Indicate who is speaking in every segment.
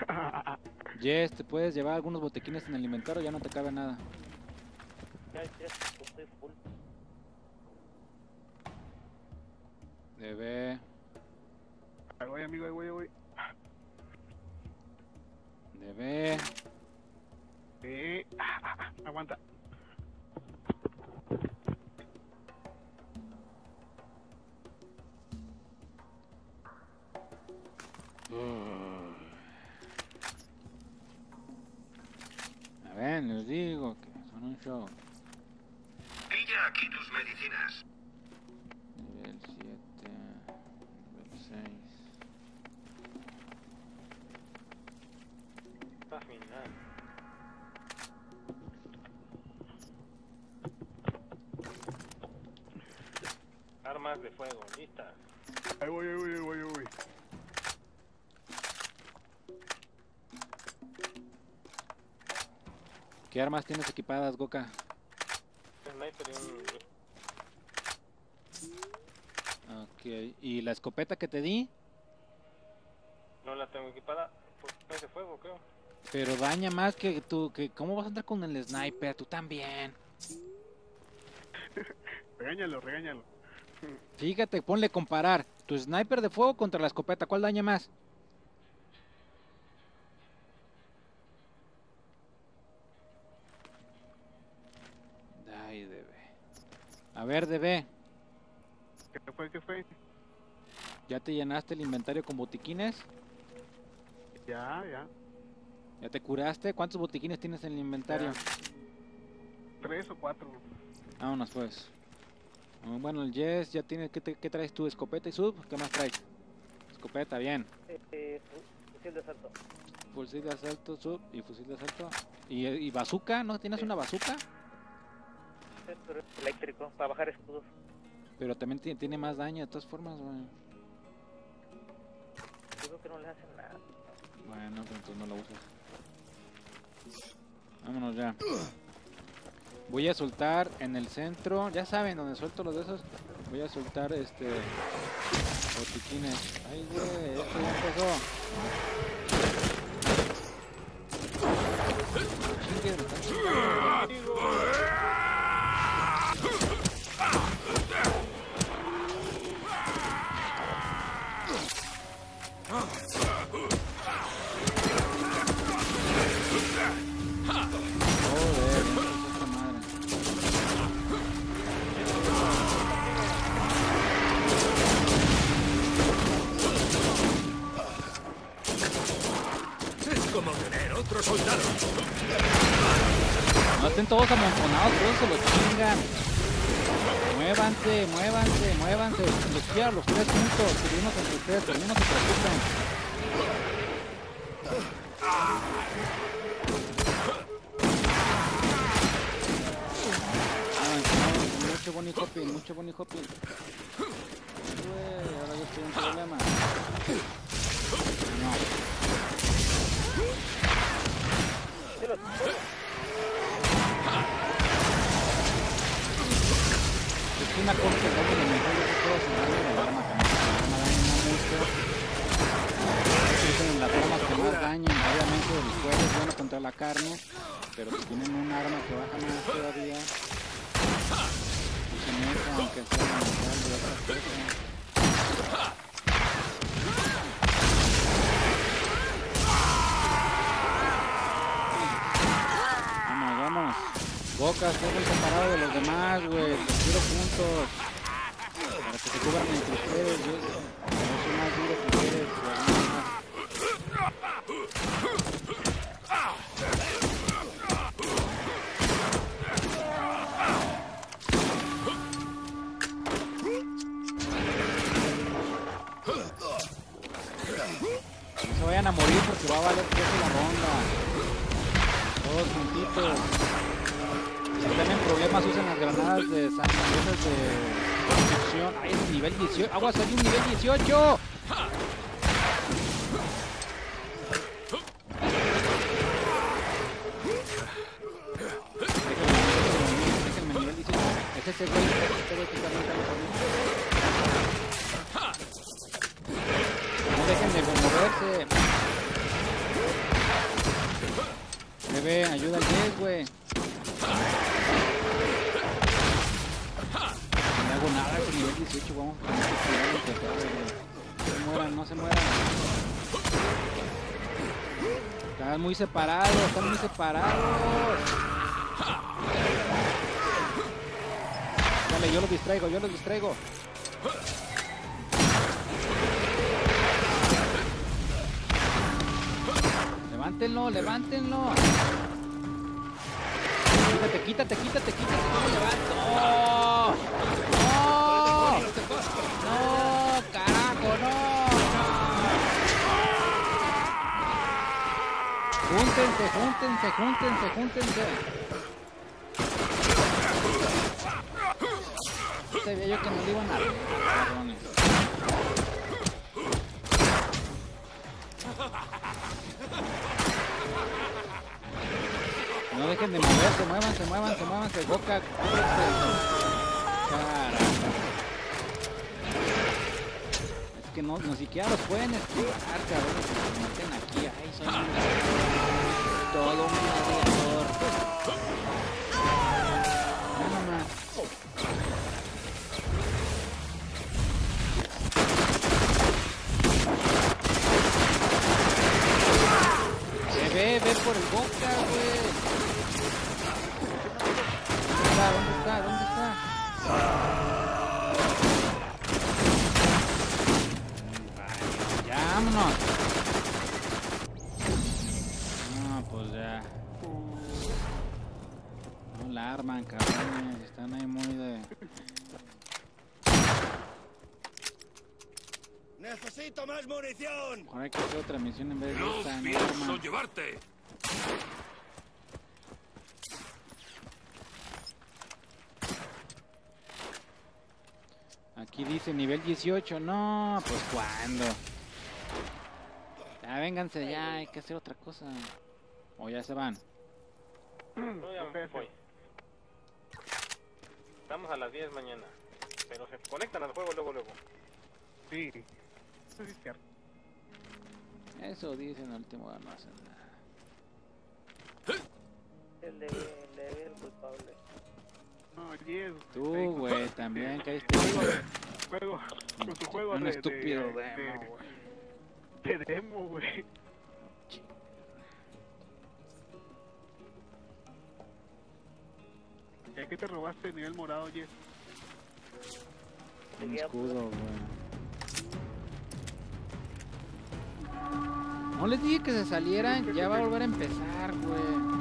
Speaker 1: Yes, ¿te puedes llevar algunos botequines en el inventario? Ya no te cabe nada.
Speaker 2: Ya, estoy full.
Speaker 1: Debe.
Speaker 3: Ahí voy, amigo, ahí voy.
Speaker 1: Debe.
Speaker 3: Aguanta.
Speaker 1: A ver, les digo que son un show.
Speaker 4: Pilla aquí tus medicinas.
Speaker 1: Nivel 7, nivel 6.
Speaker 2: Está final. Armas de fuego, listas.
Speaker 3: Ahí voy.
Speaker 1: ¿Qué armas tienes equipadas, Goka?
Speaker 2: Sniper y un...
Speaker 1: Ok, ¿y la escopeta que te di?
Speaker 2: No la tengo equipada. Pues es de fuego, creo.
Speaker 1: Pero daña más que tú, que ¿cómo vas a andar con el sniper? Tú también.
Speaker 3: Regáñalo.
Speaker 1: Fíjate, ponle comparar tu sniper de fuego contra la escopeta, ¿cuál daña más? Ay, debe. A ver, debe.
Speaker 3: ¿Qué fue?
Speaker 1: ¿Ya te llenaste el inventario con botiquines?
Speaker 3: Ya.
Speaker 1: ¿Ya te curaste? ¿Cuántos botiquines tienes en el inventario?
Speaker 3: 3 o 4.
Speaker 1: Vámonos pues. Bueno, el Yes ya tiene. ¿Qué traes tú? ¿Escopeta y sub? ¿Qué más traes? Escopeta, bien.
Speaker 2: Fusil de asalto.
Speaker 1: Fusil de asalto, sub y fusil de asalto. ¿Y bazooka? ¿No tienes una bazooka?
Speaker 2: Pero es eléctrico, para bajar escudos.
Speaker 1: Pero también tiene más daño de todas formas, güey.
Speaker 2: Digo que no le hacen nada.
Speaker 1: Bueno, pero entonces no la usas. Vámonos ya. Voy a soltar en el centro. Ya saben, donde suelto los de esos. Voy a soltar botiquines. Ay, güey, esto ya empezó. Chingue, me están chingando.
Speaker 4: Como tener otro soldado.
Speaker 1: No estén todos amontonados, todos se los chingan. Muévanse. Los quiero a los 3 juntos. Subimos entre ustedes, pero no se preocupen. Mucho bunny hopping. Ahora yo estoy en problema. No. Es una cosa que no me puedo cerrarle el arma también. El arma daña mucho. Es en las armas que más dañan. Obviamente el fuego es bueno contra la carne, pero si tienen un arma que baja más todavía, se meta aunque sea natural de otras cosas. Vamos. Boca, estoy separado de los demás, güey. Los quiero juntos. Para que se cubran entre ustedes. Yo soy más duro que ustedes. No se vayan a morir porque va a valer precio la ronda. Todos juntitos. Si están en problemas, usen las granadas de esas de construcción. ¡Ay, es nivel 18! ¡Aguas, hay un nivel 18! Déjenme nivel 18. Es ese güey que también está No dejen de moverse. ve, ayuda al Jess, güey. No hago nada con nivel 18, vamos a tener que cuidar el terror, güey. No se mueran, no se mueran. Están muy separados, están muy separados. Dale, yo los distraigo, yo los distraigo. Levántenlo, levántenlo. Quítate, ¿cómo levanto? ¡Oh! ¡No! ¡No! ¡Carajo, no! ¡Júntense! Sabía yo que no le iban a dar, cabrones. No dejen de moverse, muévanse, Boca, carajo. Es que no siquiera los pueden esquivar, cabrones, que se meten aquí, ay, son todo un gladiador. No, nomás. Ve por el Boca, güey. ¿Dónde está? Ya, vámonos. No, pues ya. No la arman, cabrones. Están ahí muy de...
Speaker 5: ¡Necesito más munición!
Speaker 1: Ahora hay que hacer otra misión en vez de
Speaker 4: No
Speaker 1: esta, no
Speaker 4: pienso
Speaker 1: arman.
Speaker 4: llevarte.
Speaker 1: Aquí dice nivel 18. No, pues ¿cuándo? Ya, vénganse, ya, hay que hacer otra cosa. O ya se van.
Speaker 2: No, ya me voy. Estamos a las 10 mañana. Pero se conectan al juego luego.
Speaker 3: Sí. Eso sí es cierto.
Speaker 1: Eso dicen al último, no hacen nada.
Speaker 6: El de el culpable.
Speaker 3: No, Yes.
Speaker 1: Tú, güey, también caíste.
Speaker 3: Juego. Con tu juego
Speaker 1: Un
Speaker 3: de...
Speaker 1: estúpido
Speaker 3: de
Speaker 1: demo, güey.
Speaker 3: De demo, güey. ¿Ya que te robaste el nivel morado, Yes?
Speaker 1: Un escudo, güey. No les dije que se salieran, ya va a volver a empezar, güey.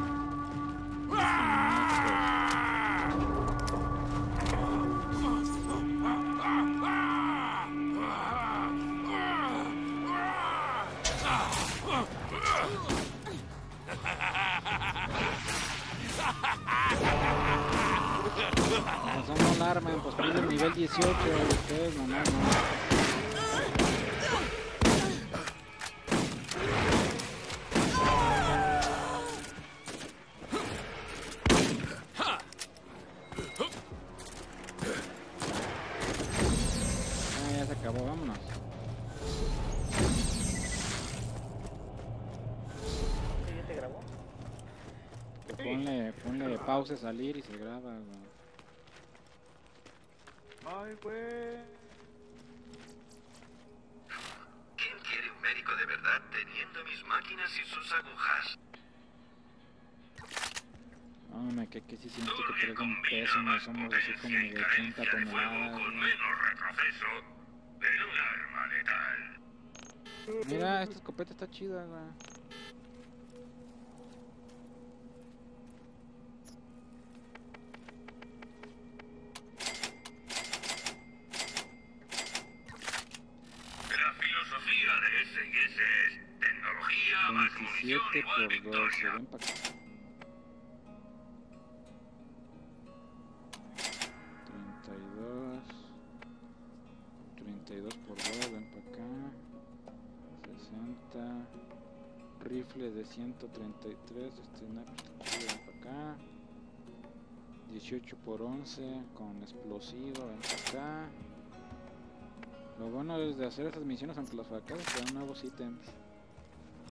Speaker 1: Pues no la arman, pues piden nivel 18, ustedes nomás no. Ya se acabó, vámonos.
Speaker 6: ¿Sí, ya se grabó?
Speaker 1: Ponle pausa, salir y se graba, güey.
Speaker 3: Ay, güey.
Speaker 4: ¿Quién quiere un médico de verdad teniendo mis máquinas y sus agujas?
Speaker 1: Hombre, que sí siento que traes un peso, no somos así como de 80 toneladas,
Speaker 4: Con
Speaker 1: güey.
Speaker 4: menos retroceso, pero un arma letal.
Speaker 1: Mira, esta escopeta está chida, güey.
Speaker 4: La filosofía de S&S es tecnología más munición
Speaker 1: 27
Speaker 4: igual
Speaker 1: por 12,
Speaker 4: victoria.
Speaker 1: ven para acá. 32 por 2, ven para acá. 60. Rifle de 133, ven para acá. 18 por 11 con explosivo, ven para acá. Lo bueno es de hacer estas misiones, aunque los fracasos te dan nuevos ítems.